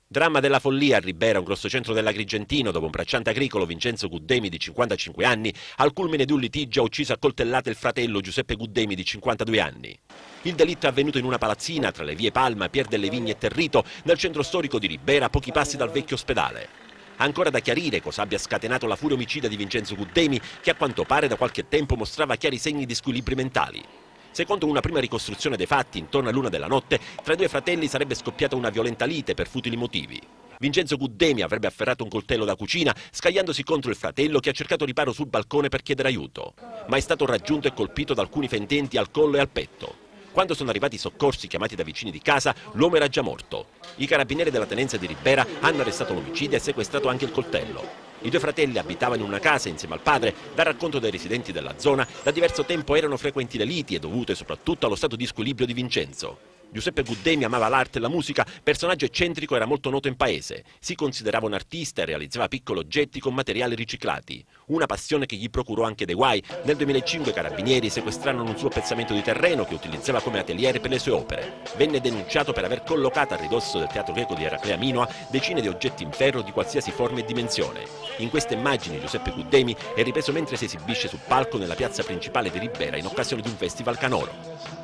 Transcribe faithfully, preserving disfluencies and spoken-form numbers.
Dramma della follia a Ribera, un grosso centro dell'Agrigentino, dove un bracciante agricolo, Vincenzo Guddemi, di cinquantacinque anni, al culmine di un litigio ha ucciso a coltellate il fratello Giuseppe Guddemi, di cinquantadue anni. Il delitto è avvenuto in una palazzina tra le vie Palma, Pier delle Vigne e Territo, nel centro storico di Ribera, a pochi passi dal vecchio ospedale. Ancora da chiarire cosa abbia scatenato la furia omicida di Vincenzo Guddemi, che a quanto pare da qualche tempo mostrava chiari segni di squilibri mentali. Secondo una prima ricostruzione dei fatti, intorno all'una della notte, tra i due fratelli sarebbe scoppiata una violenta lite per futili motivi. Vincenzo Guddemi avrebbe afferrato un coltello da cucina, scagliandosi contro il fratello che ha cercato riparo sul balcone per chiedere aiuto, ma è stato raggiunto e colpito da alcuni fendenti al collo e al petto. Quando sono arrivati i soccorsi chiamati da vicini di casa, l'uomo era già morto. I carabinieri della tenenza di Ribera hanno arrestato l'omicida e sequestrato anche il coltello. I due fratelli abitavano in una casa insieme al padre. Dal racconto dei residenti della zona, da diverso tempo erano frequenti le liti e dovute soprattutto allo stato di squilibrio di Vincenzo. Giuseppe Guddemi amava l'arte e la musica, personaggio eccentrico, era molto noto in paese. Si considerava un artista e realizzava piccoli oggetti con materiali riciclati. Una passione che gli procurò anche dei guai. Nel duemilacinque i carabinieri sequestrarono un suo pezzamento di terreno che utilizzava come atelier per le sue opere. Venne denunciato per aver collocato a ridosso del Teatro Greco di Eraclea Minoa decine di oggetti in ferro di qualsiasi forma e dimensione. In queste immagini Giuseppe Guddemi è ripreso mentre si esibisce sul palco nella piazza principale di Ribera in occasione di un festival canoro.